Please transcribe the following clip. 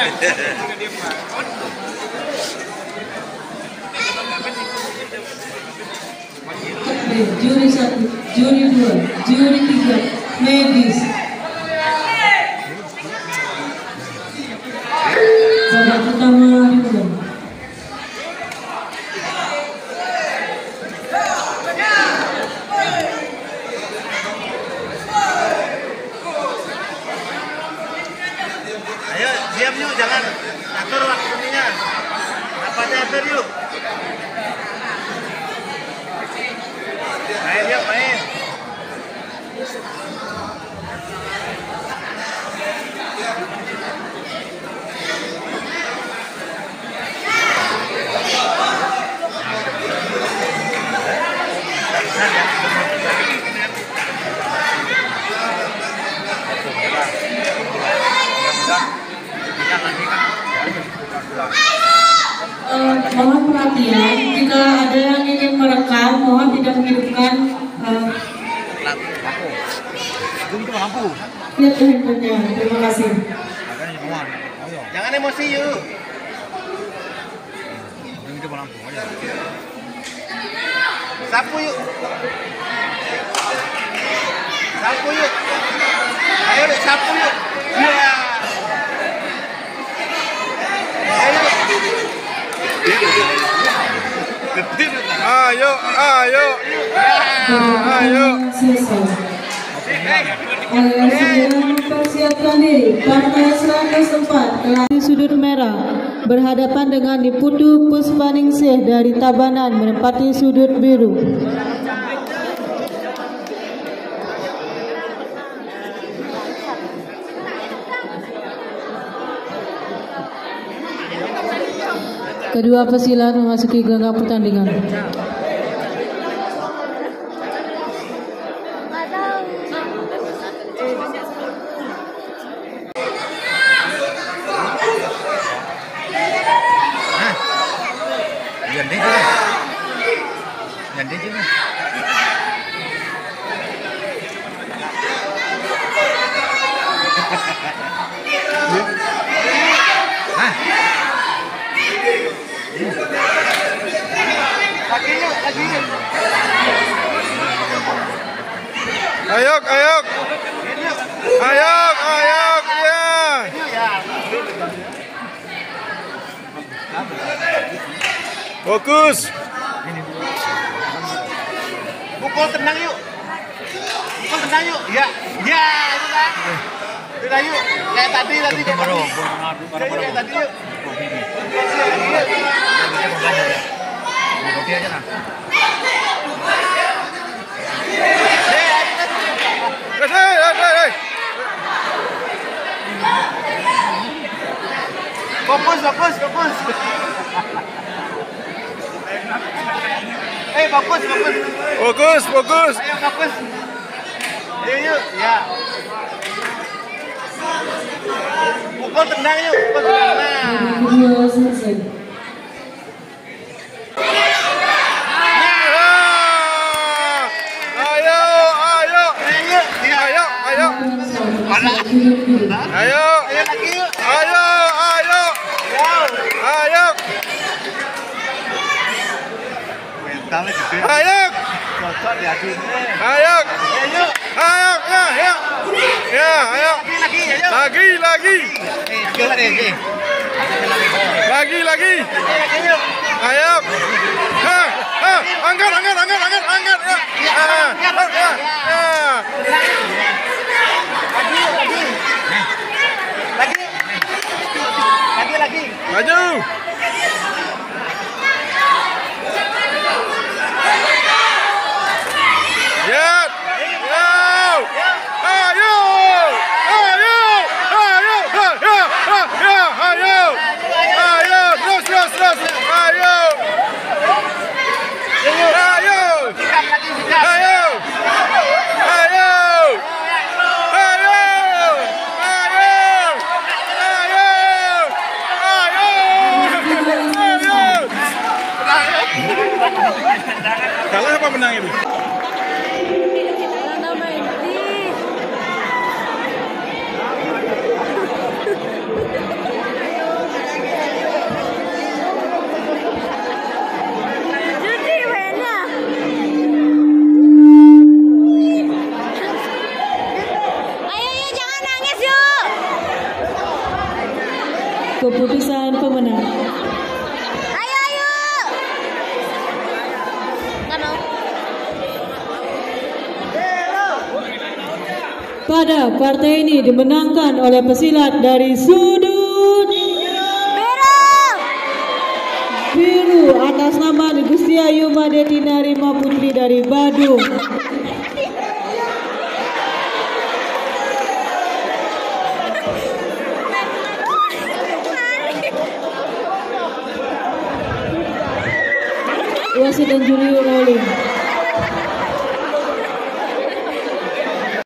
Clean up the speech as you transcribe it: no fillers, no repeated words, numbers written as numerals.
Juri 1, juri 2, juri 3, medis. Babak pertama dimulai. Ayo diam yuk, jangan atur waktunya. Napasnya atur yuk. Main yuk, main. Mohon perhatian, jika ada yang ingin merekam, mohon tidak menghidupkan lampu. Lihat handphonenya, terima kasih. Jangan emosi yuk. Sapu yuk. Sapu yuk. Ayo deh, sapu yuk. Ya. Ayo. Ayo. Ayo. Ayo segera mempersiapkan diri. Partai 104 di sudut merah berhadapan dengan Diputu Puspaningsih dari Tabanan menempati sudut biru. Kedua pesilat memasuki gelanggang pertandingan. Ayo, ayo. Ayo, ayo, ya. Fokus. Pukul tenang yuk. Pukul tenang yuk. Ya, ya, itu kan. Sudah yuk. Kayak tadi kayak tadi yuk. Fokus. Fokus. Ayo fokus. Yuk. Ya. Pukul tendang yuk. Kedua selesai. Ayo lagi yuk. Ayo. Mentalnya gede. Ayo. Cocok diadunnya. Ayo. Ya, ayo. Lagi. Lagi. Ayo. Angkat. Lagi. Maju. Ya. Ayo. Terus. Ayo. Kalah apa menang itu? pada partai ini dimenangkan oleh pesilat dari sudut biru atas nama Gusti Ayu Madetina Rima Putri dari Badung. Wasit dan juri rolling.